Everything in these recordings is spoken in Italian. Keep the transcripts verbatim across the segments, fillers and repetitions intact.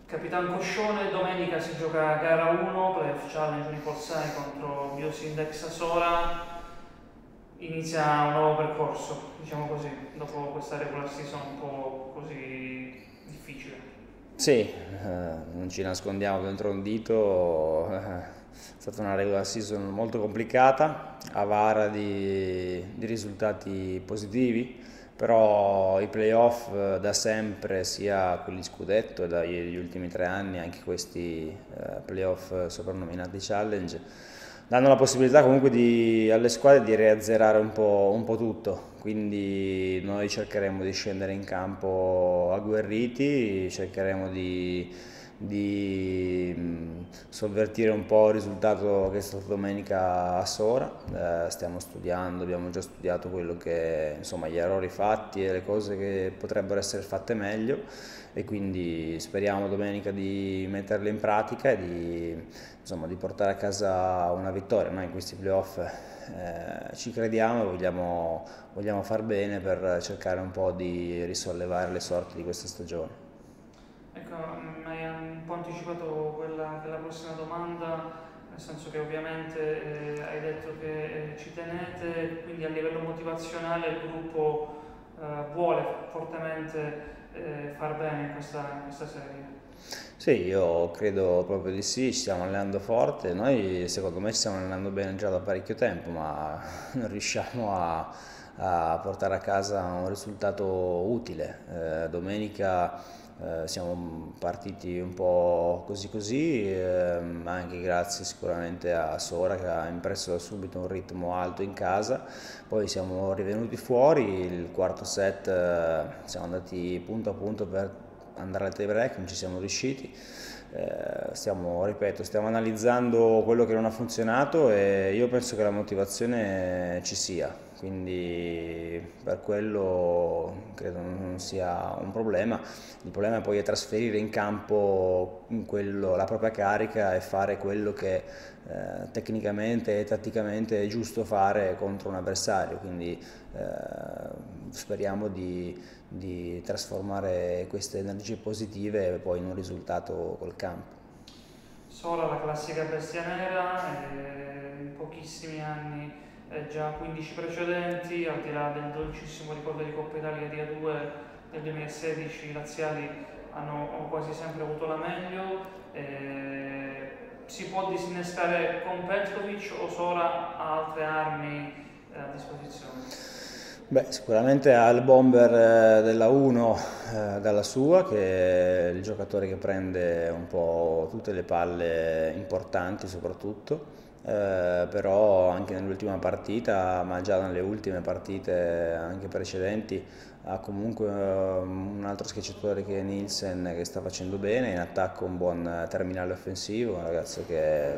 Capitan Coscione, domenica si gioca gara uno, Playoff Challenge Unipol sei contro Biosindex Asora. Inizia un nuovo percorso, diciamo così, dopo questa regular season un po' così difficile. Sì, eh, non ci nascondiamo dentro un dito, eh, è stata una regular season molto complicata, avara di, di risultati positivi, però i playoff eh, da sempre, sia quelli scudetto e dagli ultimi tre anni, anche questi eh, playoff soprannominati challenge, danno la possibilità comunque di- alle squadre di riazzerare un po', un po' tutto, quindi noi cercheremo di scendere in campo agguerriti, cercheremo di, di, mh, sovvertire un po' il risultato che è stato domenica a Sora. Eh, stiamo studiando, abbiamo già studiato quello che, insomma, gli errori fatti e le cose che potrebbero essere fatte meglio, e quindi speriamo domenica di metterle in pratica e di, insomma, di portare a casa una vittoria. Noi in questi playoff eh, ci crediamo e vogliamo, vogliamo far bene per cercare un po' di risollevare le sorti di questa stagione. Ecco, mi hai un po' anticipato quella che è la prossima domanda, nel senso che ovviamente eh, hai detto che eh, ci tenete, quindi a livello motivazionale il gruppo eh, vuole fortemente eh, far bene in questa, in questa serie. Sì, io credo proprio di sì, ci stiamo allenando forte, noi secondo me ci stiamo allenando bene già da parecchio tempo, ma non riusciamo a, a portare a casa un risultato utile. Eh, domenica eh, siamo partiti un po' così così, ehm, anche grazie sicuramente a Sora che ha impresso da subito un ritmo alto in casa, poi siamo rivenuti fuori, il quarto set eh, siamo andati punto a punto per andare al tie break, non ci siamo riusciti. Eh, stiamo, ripeto, stiamo analizzando quello che non ha funzionato e io penso che la motivazione ci sia, quindi per quello credo non sia un problema. Il problema poi è trasferire in campo quello, la propria carica e fare quello che eh, tecnicamente e tatticamente è giusto fare contro un avversario, quindi eh, speriamo di, di trasformare queste energie positive poi in un risultato col campo. Sora, la classica bestia nera, e in pochissimi anni, eh, già quindici precedenti, al di là del dolcissimo ricordo di Coppa Italia di A due del duemilasedici, i laziali hanno quasi sempre avuto la meglio. Eh, si può disinnescare con Petkovic o Sora ha altre armi eh, a disposizione? Beh, sicuramente ha il bomber eh, della uno eh, dalla sua, che è il giocatore che prende un po' tutte le palle importanti soprattutto, eh, però anche nell'ultima partita, ma già nelle ultime partite anche precedenti, ha comunque eh, un altro schiacciatore che è Nielsen, che sta facendo bene, in attacco un buon terminale offensivo, un ragazzo che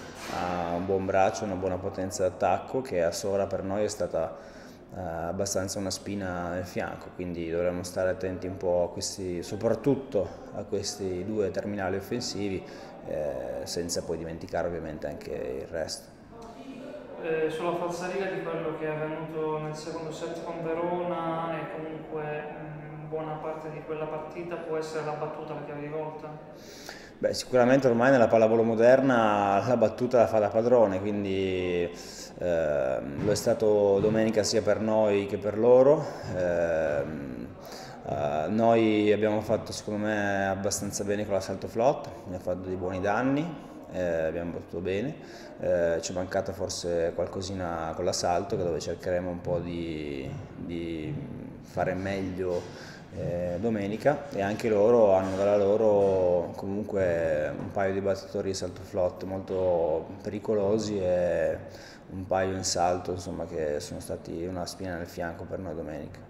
ha un buon braccio, una buona potenza d'attacco, che a Sora per noi è stata eh, abbastanza una spina nel fianco, quindi dovremmo stare attenti un po' a questi, soprattutto a questi due terminali offensivi, eh, senza poi dimenticare ovviamente anche il resto. Eh, sulla falsariga di quello che è avvenuto nel secondo set con Verona e comunque mh, buona parte di quella partita può essere la battuta la chiave di volta? Beh, sicuramente ormai nella pallavolo moderna la battuta la fa da padrone, quindi ehm, lo è stato domenica sia per noi che per loro. Ehm, eh, noi abbiamo fatto secondo me abbastanza bene con l'assalto flot, mi ha fatto dei buoni danni, eh, abbiamo battuto bene. Eh, ci è mancato forse qualcosina con l'assalto, che dove cercheremo un po' di, di fare meglio eh, domenica, e anche loro hanno dalla loro comunque un paio di battitori di salto flot molto pericolosi e un paio in salto, insomma, che sono stati una spina nel fianco per noi domenica.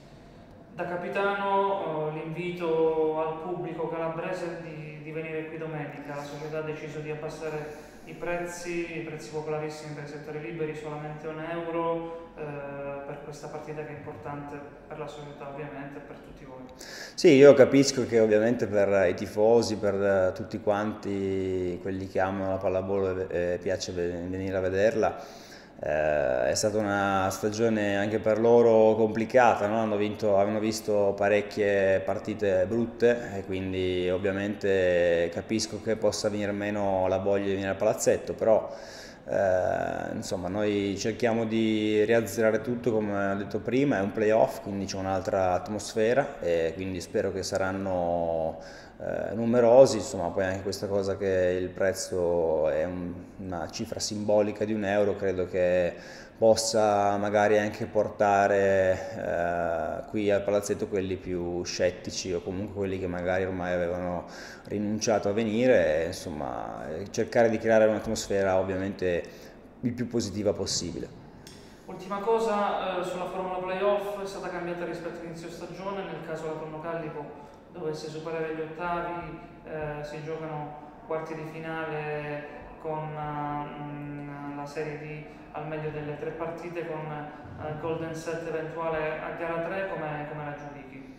Da capitano, eh, l'invito al pubblico calabrese di, di venire qui domenica. La società ha deciso di abbassare i prezzi, i prezzi popolarissimi per i settori liberi, solamente un euro eh, per questa partita che è importante per la società ovviamente e per tutti voi. Sì, io capisco che ovviamente per i tifosi, per eh, tutti quanti quelli che amano la pallavolo e e piace ve- venire a vederla, Eh, è stata una stagione anche per loro complicata, no? Hanno vinto, avevano visto parecchie partite brutte e quindi ovviamente capisco che possa venire meno la voglia di venire al palazzetto, però eh, insomma noi cerchiamo di riazzerare tutto come ho detto prima, è un playoff, quindi c'è un'altra atmosfera e quindi spero che saranno eh, numerosi, insomma poi anche questa cosa che il prezzo è un- una cifra simbolica di un euro, credo che possa magari anche portare eh, qui al palazzetto quelli più scettici o comunque quelli che magari ormai avevano rinunciato a venire, e, insomma eh, cercare di creare un'atmosfera ovviamente il più positiva possibile. Ultima cosa, eh, sulla formula playoff è stata cambiata rispetto all'inizio stagione, nel caso la Tonno Callipo dovesse superare gli ottavi, eh, si giocano quarti di finale con eh, la serie di al meglio delle tre partite con eh, Golden Set eventuale a gara tre, come, come la giudichi?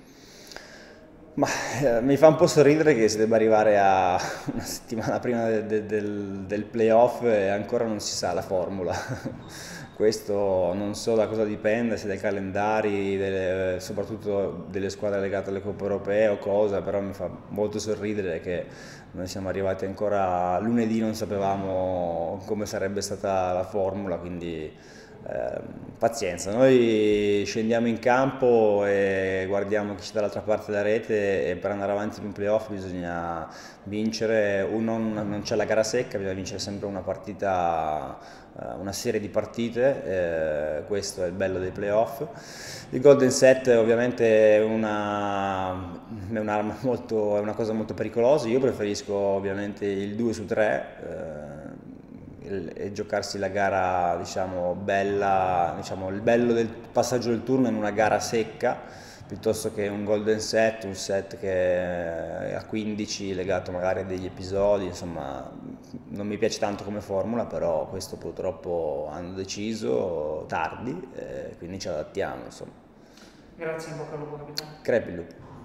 Ma eh, mi fa un po' sorridere che si debba arrivare a una settimana prima de- de- del, del playoff e ancora non si sa la formula. Questo non so da cosa dipende, se dai calendari, delle- soprattutto delle squadre legate alle coppe europee o cosa, però mi fa molto sorridere che noi siamo arrivati ancora a lunedì, non sapevamo come sarebbe stata la formula, quindi eh, pazienza, noi scendiamo in campo e guardiamo chi c'è dall'altra parte della rete e per andare avanti in un playoff bisogna vincere, uno, non c'è la gara secca, bisogna vincere sempre una partita, eh, una serie di partite, eh, questo è il bello dei playoff. Il Golden Set ovviamente è una, è un'arma molto, è una cosa molto pericolosa, io preferisco ovviamente il due su tre. Eh, e giocarsi la gara, diciamo, bella, diciamo, il bello del passaggio del turno in una gara secca, piuttosto che un golden set, un set che è a quindici legato magari a degli episodi, insomma, non mi piace tanto come formula, però questo purtroppo hanno deciso tardi, eh, quindi ci adattiamo, insomma. Grazie, in bocca al lupo capitano. Crepi il lupo.